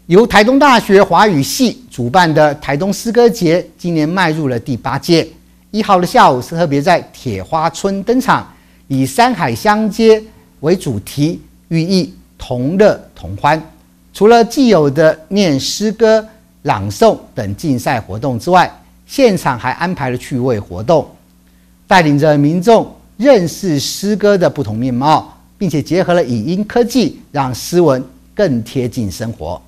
由台东大学华语系主办的台东诗歌节，今年迈入了第8届。1号的下午是特别在铁花村登场，以山海相接为主题，寓意同乐同欢。除了既有的念诗歌、朗诵等竞赛活动之外，现场还安排了趣味活动，带领着民众认识诗歌的不同面貌，并且结合了影音科技，让诗文更贴近生活。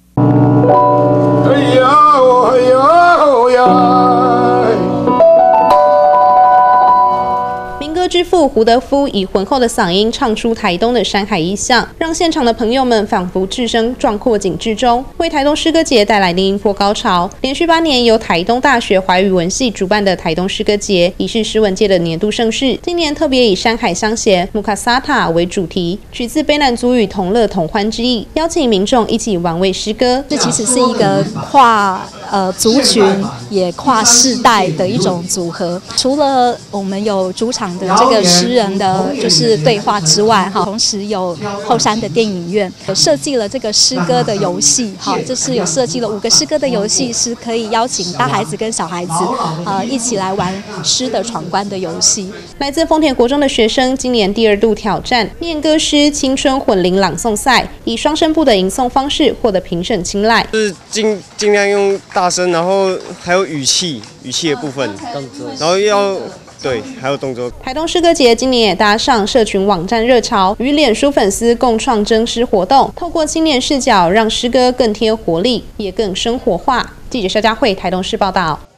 民歌之父胡德夫以浑厚的嗓音唱出台东的山海意象，让现场的朋友们仿佛置身壮阔景致中，为台东诗歌节带来另一波高潮。连续8年由台东大学华语文系主办的台东诗歌节，已是诗文界的年度盛事。今年特别以山海相携木卡萨塔为主题，取自卑南族语同乐同欢之意，邀请民众一起玩味诗歌。 这其实是一个跨族群也跨世代的一种组合。除了我们有主场的这个诗人的就是对话之外，同时有后山的电影院有设计了这个诗歌的游戏，就是有设计了5个诗歌的游戏，是可以邀请大孩子跟小孩子一起来玩诗的闯关的游戏。 来自丰田国中的学生今年第2度挑战念歌诗青春混龄朗诵赛，以双声部的吟诵方式获得评审青睐。 就是尽量用大声，然后还有语气的部分，然后对，还有动作。 台东诗歌节今年也搭上社群网站热潮，与脸书粉丝共创征诗活动，透过青年视角，让诗歌更贴活力，也更生活化。记者肖佳慧台东市报道。